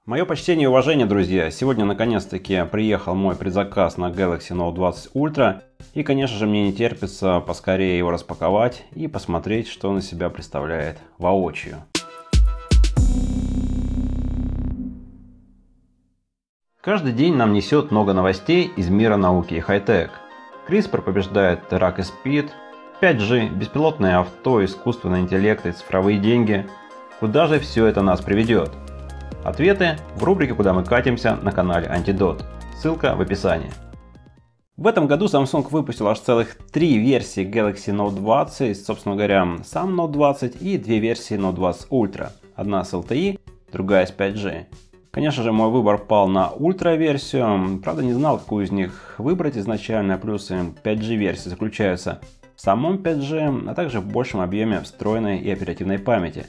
Мое почтение и уважение, друзья! Сегодня наконец-таки приехал мой предзаказ на Galaxy Note 20 Ultra. И, конечно же, мне не терпится поскорее его распаковать и посмотреть, что он из себя представляет воочию. Каждый день нам несет много новостей из мира науки и хай-тек. CRISPR побеждает рак и СПИД, 5G, беспилотное авто, искусственный интеллект и цифровые деньги. Куда же все это нас приведет? Ответы в рубрике «Куда мы катимся» на канале Антидот. Ссылка в описании. В этом году Samsung выпустил аж целых 3 версии Galaxy Note 20, собственно говоря, сам Note 20 и 2 версии Note 20 Ultra. Одна с LTE, другая с 5G. Конечно же, мой выбор пал на Ultra версию, правда не знал, какую из них выбрать изначально. Плюсы 5G версии заключаются в самом 5G, а также в большем объеме встроенной и оперативной памяти.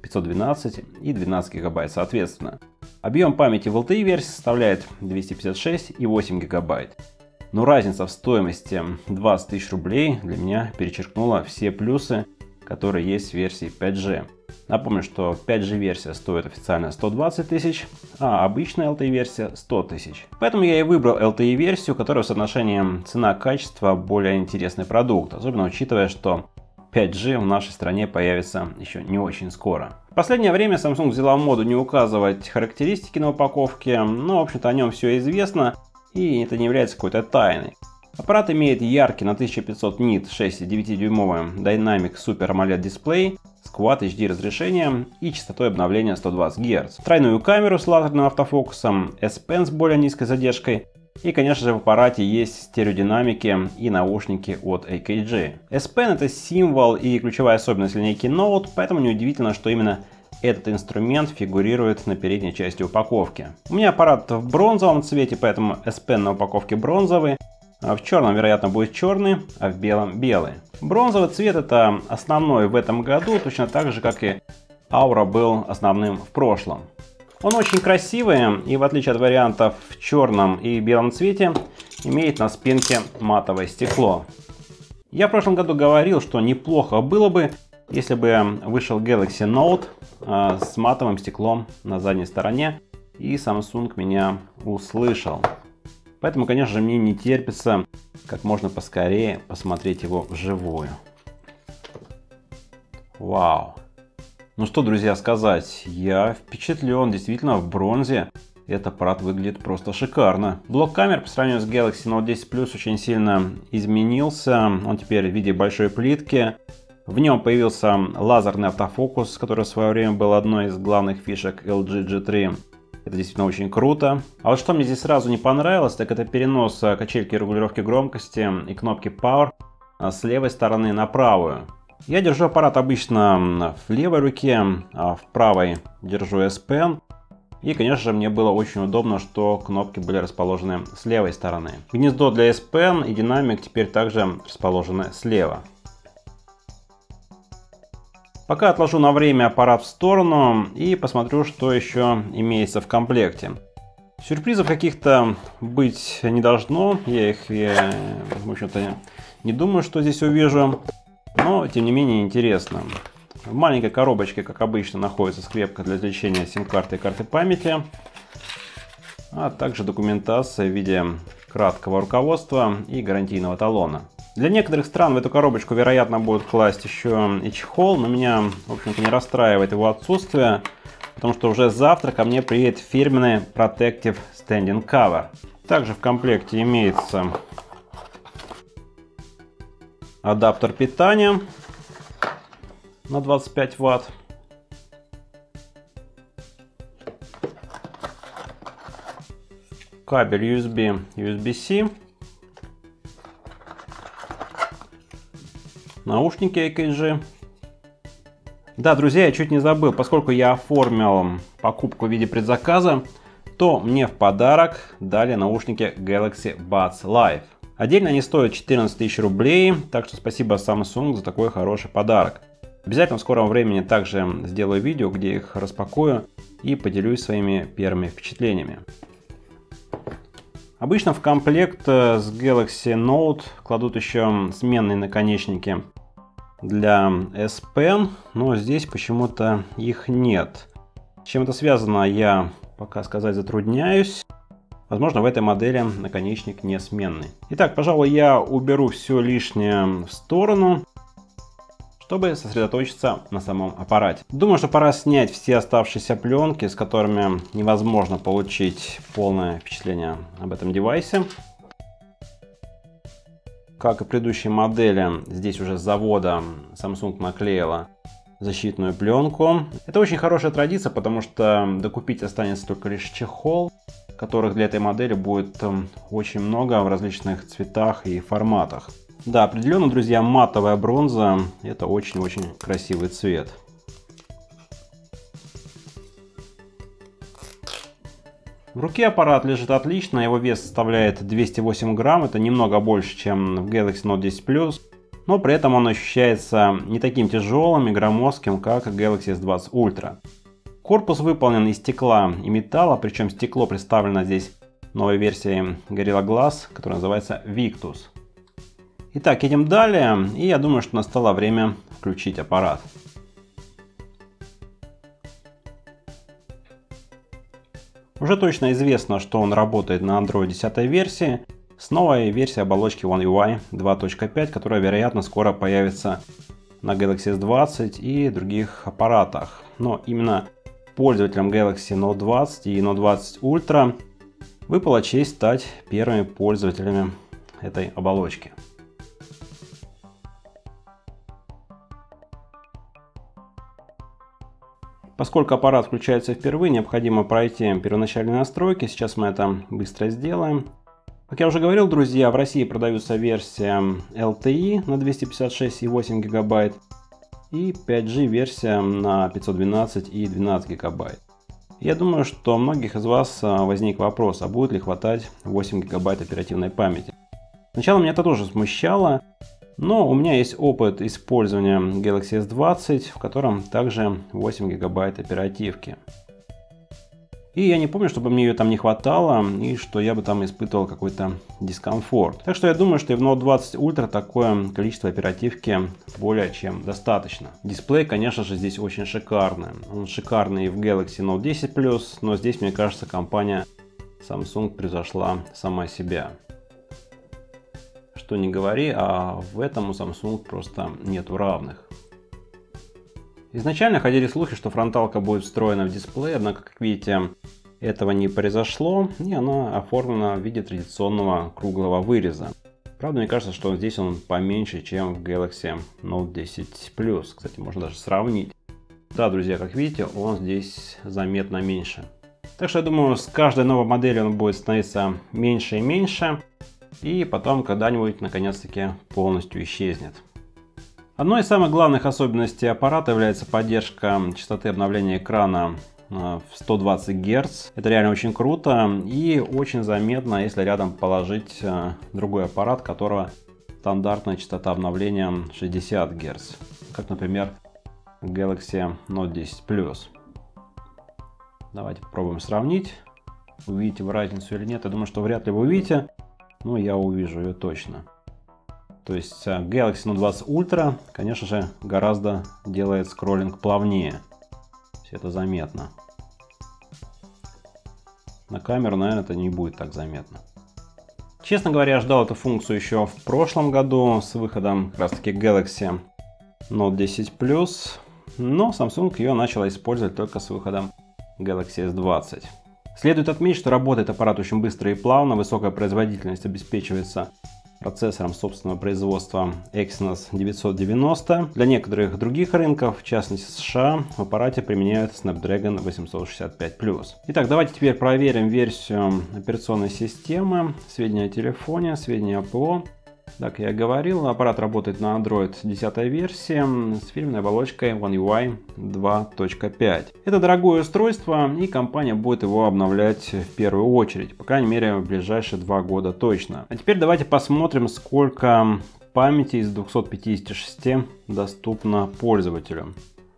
512 и 12 гигабайт соответственно. Объем памяти в LTE версии составляет 256 и 8 гигабайт. Но разница в стоимости 20 тысяч рублей для меня перечеркнула все плюсы, которые есть в версии 5G. Напомню, что 5G версия стоит официально 120 тысяч, а обычная LTE версия 100 тысяч. Поэтому я и выбрал LTE версию, которая в соотношении цена-качество более интересный продукт, особенно учитывая, что 5G в нашей стране появится еще не очень скоро. В последнее время Samsung взяла в моду не указывать характеристики на упаковке, но в общем-то о нем все известно и это не является какой-то тайной. Аппарат имеет яркий на 1500 нит 6,9-дюймовый Dynamic Super AMOLED дисплей с Quad HD разрешением и частотой обновления 120 Гц, тройную камеру с лазерным автофокусом, S Pen с более низкой задержкой. И, конечно же, в аппарате есть стереодинамики и наушники от AKG. S Pen — это символ и ключевая особенность линейки Note, поэтому неудивительно, что именно этот инструмент фигурирует на передней части упаковки. У меня аппарат в бронзовом цвете, поэтому S Pen на упаковке бронзовый. В черном, вероятно, будет черный, а в белом белый. Бронзовый цвет — это основной в этом году, точно так же, как и Aura был основным в прошлом. Он очень красивый и, в отличие от вариантов в черном и белом цвете, имеет на спинке матовое стекло. Я в прошлом году говорил, что неплохо было бы, если бы вышел Galaxy Note с матовым стеклом на задней стороне, и Samsung меня услышал. Поэтому, конечно же, мне не терпится как можно поскорее посмотреть его вживую. Вау! Ну что, друзья, сказать, я впечатлен, действительно в бронзе этот аппарат выглядит просто шикарно. Блок камер по сравнению с Galaxy Note 10 Plus очень сильно изменился, он теперь в виде большой плитки. В нем появился лазерный автофокус, который в свое время был одной из главных фишек LG G3. Это действительно очень круто. А вот что мне здесь сразу не понравилось, так это перенос качельки регулировки громкости и кнопки Power с левой стороны на правую. Я держу аппарат обычно в левой руке, а в правой держу S Pen. И, конечно же, мне было очень удобно, что кнопки были расположены с левой стороны. Гнездо для S Pen и динамик теперь также расположены слева. Пока отложу на время аппарат в сторону и посмотрю, что еще имеется в комплекте. Сюрпризов каких-то быть не должно. Я их, в общем-то, не думаю, что здесь увижу. Но, тем не менее, интересно. В маленькой коробочке, как обычно, находится скрепка для извлечения сим-карты и карты памяти. А также документация в виде краткого руководства и гарантийного талона. Для некоторых стран в эту коробочку, вероятно, будут класть еще и чехол, но меня, в общем-то, не расстраивает его отсутствие, потому что уже завтра ко мне приедет фирменный Protective Standing Cover. Также в комплекте имеется адаптер питания на 25 Вт. Кабель USB, USB-C. Наушники AKG. Да, друзья, я чуть не забыл, поскольку я оформил покупку в виде предзаказа, то мне в подарок дали наушники Galaxy Buds Live. Отдельно они стоят 14 тысяч рублей, так что спасибо Samsung за такой хороший подарок. Обязательно в скором времени также сделаю видео, где их распакую и поделюсь своими первыми впечатлениями. Обычно в комплект с Galaxy Note кладут еще сменные наконечники для S Pen, но здесь почему-то их нет. С чем это связано, я пока сказать затрудняюсь. Возможно, в этой модели наконечник не сменный. Итак, пожалуй, я уберу все лишнее в сторону, чтобы сосредоточиться на самом аппарате. Думаю, что пора снять все оставшиеся пленки, с которыми невозможно получить полное впечатление об этом девайсе. Как и предыдущие модели, здесь уже с завода Samsung наклеила защитную пленку. Это очень хорошая традиция, потому что докупить останется только лишь чехол, которых для этой модели будет очень много в различных цветах и форматах. Да, определенно, друзья, матовая бронза — это очень-очень красивый цвет. В руке аппарат лежит отлично, его вес составляет 208 грамм, это немного больше, чем в Galaxy Note 10 Plus, но при этом он ощущается не таким тяжелым и громоздким, как Galaxy S20 Ultra. Корпус выполнен из стекла и металла, причем стекло представлено здесь новой версией Gorilla Glass, которая называется Victus. Итак, едем далее, и я думаю, что настало время включить аппарат. Уже точно известно, что он работает на Android 10 версии с новой версией оболочки One UI 2.5, которая, вероятно, скоро появится на Galaxy S20 и других аппаратах. Но именно пользователям Galaxy Note 20 и Note 20 Ultra выпала честь стать первыми пользователями этой оболочки. Поскольку аппарат включается впервые, необходимо пройти первоначальные настройки. Сейчас мы это быстро сделаем. Как я уже говорил, друзья, в России продаются версия LTE на 256,8 гигабайт и 5G версия на 512 и 12 гигабайт. Я думаю, что у многих из вас возник вопрос, а будет ли хватать 8 гигабайт оперативной памяти. Сначала меня это тоже смущало. Но у меня есть опыт использования Galaxy S20, в котором также 8 гигабайт оперативки. И я не помню, чтобы мне ее там не хватало и что я бы там испытывал какой-то дискомфорт. Так что я думаю, что и в Note 20 Ultra такое количество оперативки более чем достаточно. Дисплей, конечно же, здесь очень шикарный. Он шикарный и в Galaxy Note 10 Plus, но здесь, мне кажется, компания Samsung превзошла сама себя. Что не говори, а в этом у Samsung просто нету равных. Изначально ходили слухи, что фронталка будет встроена в дисплей, однако, как видите, этого не произошло, и она оформлена в виде традиционного круглого выреза. Правда, мне кажется, что здесь он поменьше, чем в Galaxy Note 10 Plus. Кстати, можно даже сравнить. Да, друзья, как видите, он здесь заметно меньше. Так что я думаю, с каждой новой моделью он будет становиться меньше и меньше. И потом когда-нибудь наконец-таки полностью исчезнет. Одной из самых главных особенностей аппарата является поддержка частоты обновления экрана в 120 Гц. Это реально очень круто и очень заметно, если рядом положить другой аппарат, у которого стандартная частота обновления 60 Гц. Как, например, Galaxy Note 10 Plus. Давайте попробуем сравнить. Увидите вы разницу или нет? Я думаю, что вряд ли вы увидите. Но я увижу ее точно. То есть Galaxy Note 20 Ultra, конечно же, гораздо делает скроллинг плавнее. Все это заметно. На камеру, наверное, это не будет так заметно. Честно говоря, я ждал эту функцию еще в прошлом году с выходом как раз таки Galaxy Note 10 Plus. Но Samsung ее начала использовать только с выходом Galaxy S20. Следует отметить, что работает аппарат очень быстро и плавно, высокая производительность обеспечивается процессором собственного производства Exynos 990. Для некоторых других рынков, в частности США, в аппарате применяют Snapdragon 865+. Итак, давайте теперь проверим версию операционной системы, сведения о телефоне, сведения о ПО. Как я и говорил, аппарат работает на Android 10 версии с фирменной оболочкой One UI 2.5. Это дорогое устройство, и компания будет его обновлять в первую очередь, по крайней мере в ближайшие 2 года точно. А теперь давайте посмотрим, сколько памяти из 256 доступно пользователю.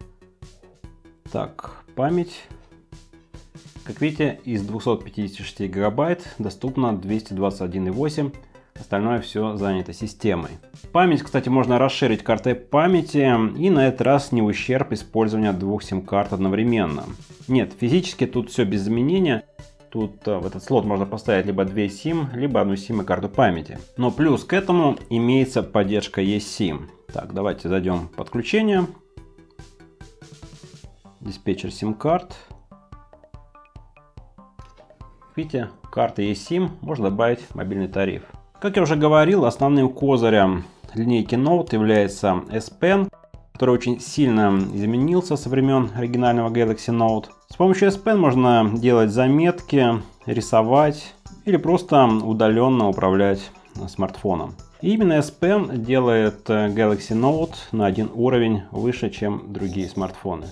Так, память. Как видите, из 256 гигабайт доступно 221,8. Остальное все занято системой. Память, кстати, можно расширить картой памяти и на этот раз не в ущерб использования 2 сим-карт одновременно. Нет, физически тут все без изменения. Тут в этот слот можно поставить либо 2 SIM, либо одну SIM и карту памяти. Но плюс к этому имеется поддержка eSIM. Так, давайте зайдем в подключение. Диспетчер сим-карт. Видите, карта eSIM, можно добавить мобильный тариф. Как я уже говорил, основным козырем линейки Note является S Pen, который очень сильно изменился со времен оригинального Galaxy Note. С помощью S Pen можно делать заметки, рисовать или просто удаленно управлять смартфоном. И именно S Pen делает Galaxy Note на один уровень выше, чем другие смартфоны.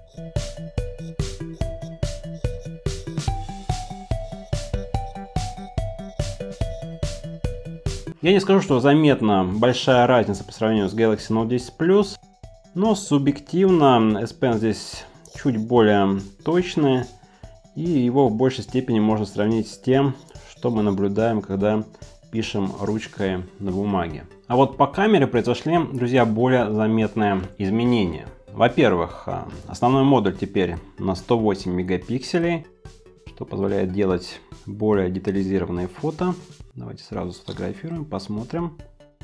Я не скажу, что заметна большая разница по сравнению с Galaxy Note 10 Plus, но субъективно S Pen здесь чуть более точный, и его в большей степени можно сравнить с тем, что мы наблюдаем, когда пишем ручкой на бумаге. А вот по камере произошли, друзья, более заметные изменения. Во-первых, основной модуль теперь на 108 мегапикселей, что позволяет делать более детализированные фото. Давайте сразу сфотографируем, посмотрим.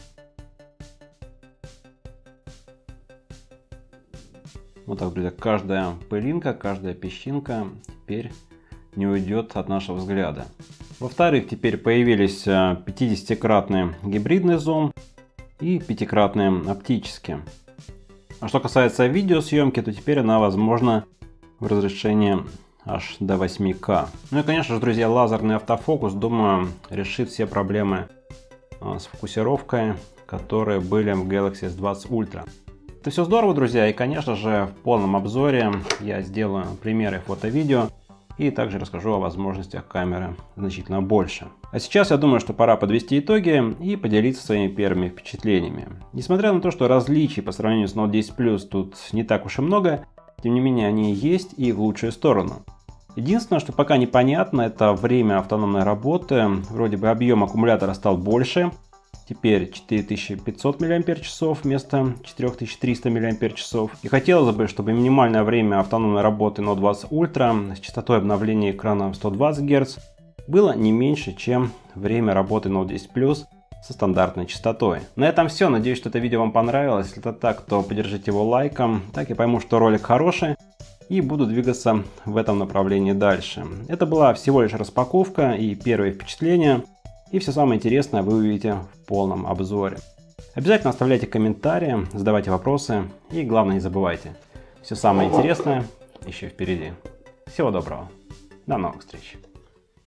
Вот так, друзья, каждая пылинка, каждая песчинка теперь не уйдет от нашего взгляда. Во-вторых, теперь появились 50-кратный гибридный зум и 5-кратный оптический. А что касается видеосъемки, то теперь она возможна в разрешении аж до 8К. Ну и, конечно же, друзья, лазерный автофокус, думаю, решит все проблемы с фокусировкой, которые были в Galaxy S20 Ultra. Это все здорово, друзья, и, конечно же, в полном обзоре я сделаю примеры фото-видео и также расскажу о возможностях камеры значительно больше. А сейчас я думаю, что пора подвести итоги и поделиться своими первыми впечатлениями. Несмотря на то, что различий по сравнению с Note 10 Plus тут не так уж и много, тем не менее они есть и в лучшую сторону. Единственное, что пока непонятно, это время автономной работы. Вроде бы объем аккумулятора стал больше. Теперь 4500 мАч вместо 4300 мАч. И хотелось бы, чтобы минимальное время автономной работы Note 20 Ultra с частотой обновления экрана в 120 Гц было не меньше, чем время работы Note 10 Plus со стандартной частотой. На этом все. Надеюсь, что это видео вам понравилось. Если это так, то поддержите его лайком. Так я пойму, что ролик хороший, и буду двигаться в этом направлении дальше. Это была всего лишь распаковка и первые впечатления. И все самое интересное вы увидите в полном обзоре. Обязательно оставляйте комментарии, задавайте вопросы и, главное, не забывайте, все самое интересное еще впереди. Всего доброго. До новых встреч.